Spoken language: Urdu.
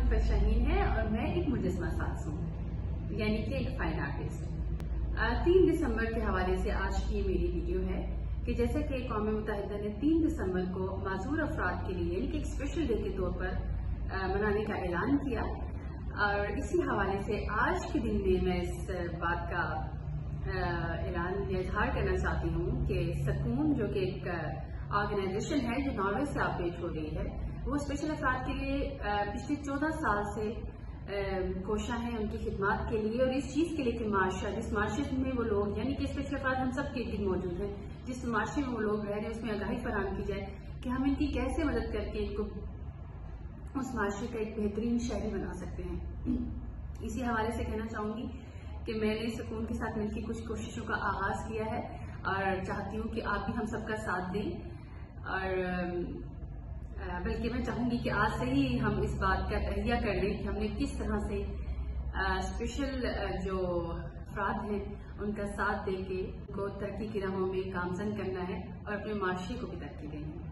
منفرد شاہین ہے اور میں ایک مجسمہ ساز ہوں، یعنی کہ ایک فائن آرٹسٹ۔ 3 دسمبر کے حوالے سے آج کی میری ویڈیو ہے کہ جیسا کہ اقوام متحدہ نے 3 دسمبر کو معذور افراد کے لیے یعنی کہ ایک اسپیشل ڈے کے طور پر منانے کا اعلان کیا، اور اسی حوالے سے آج کے دن میں اس بات کا اعلان یا اظہار کرنا چاہتی ہوں کہ سکون جو کہ ایک آرگنائزیشن ہے جو ناروے سے آپریٹ ہو رہی ہے، وہ اسپیشل افراد کے لیے پچھلے 14 سال سے کوشاں ہیں ان کی خدمات کے لیے، اور اس چیز کے لیے کہ جس معاشرے میں وہ لوگ یعنی کہ اسپیشل افراد ہم سب کے دن موجود ہیں، جس معاشرے میں وہ لوگ رہ رہے ہیں اس میں آگاہی فراہم کی جائے کہ ہم ان کی کیسے مدد کر کے ان کو اس معاشرے کا ایک بہترین شہری بنا سکتے ہیں۔ اسی حوالے سے کہنا چاہوں گی کہ میں نے سکون کے ساتھ مل کے کچھ کوششوں کا آغاز کیا ہے اور چاہتی ہوں کہ آپ بھی ہم سب کا ساتھ دیں، اور بلکہ میں چاہوں گی کہ آج سے ہی ہم اس بات کا تہیہ کر لیں کہ ہم نے کس طرح سے اسپیشل جو افراد ہیں ان کا ساتھ دے کے ان کو ترقی کی راہوں میں گامزن کرنا ہے اور اپنے معاشرے کو بھی ترقی دینی ہے۔